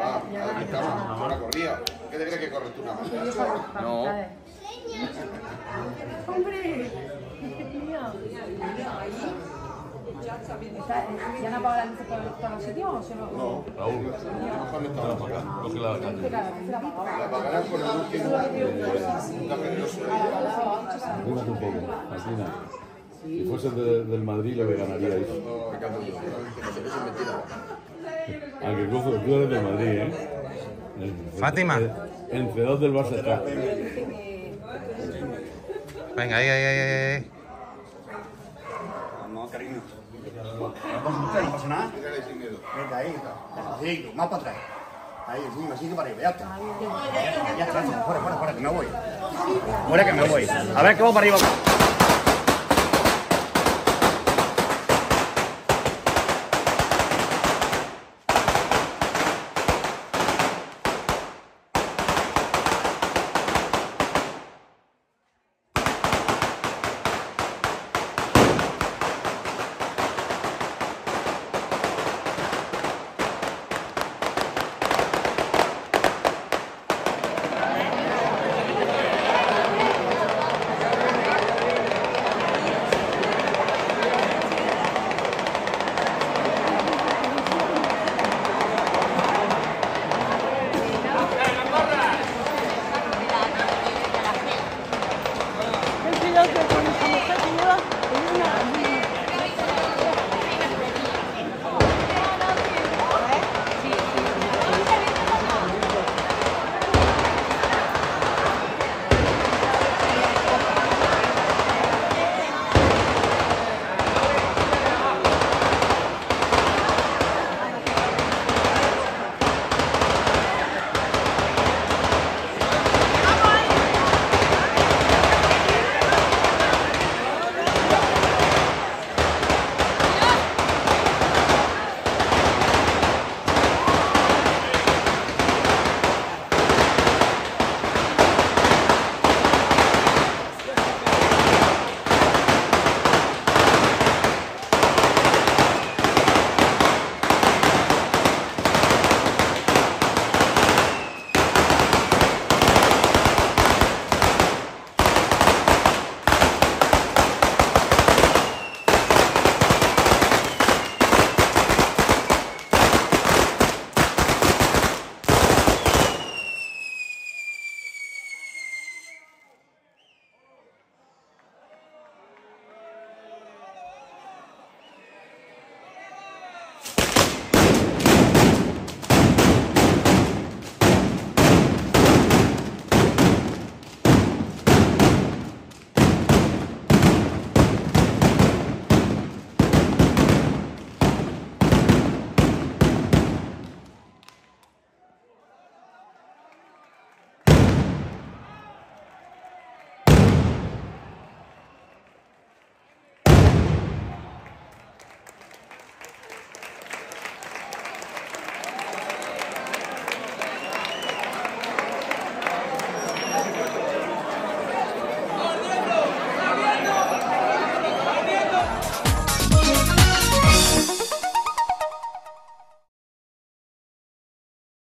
Aquí estamos, ahora corría. ¿Qué te crees que corres tú nada más? No. ¡Hombre! ¿Ya no apaga la luz por los sitios o solo...? No. Raúl, coge la calle. La apagarás con el último. Está peligroso. Rímate un poco, Martina. Si fuese del Madrid le ganaríais. No, Ricardo, es mentira. Aunque cojo, tú eres del Madrid, ¿eh? Fátima. El C2 del Barça está. Venga, ahí. No, cariño. No pasa nada. Venga, ahí. Sí, más para atrás. Ahí, sí, me sigue para arriba, ya está. Ya está, fuera, que me voy. Fuera que me voy. A ver que vamos para arriba.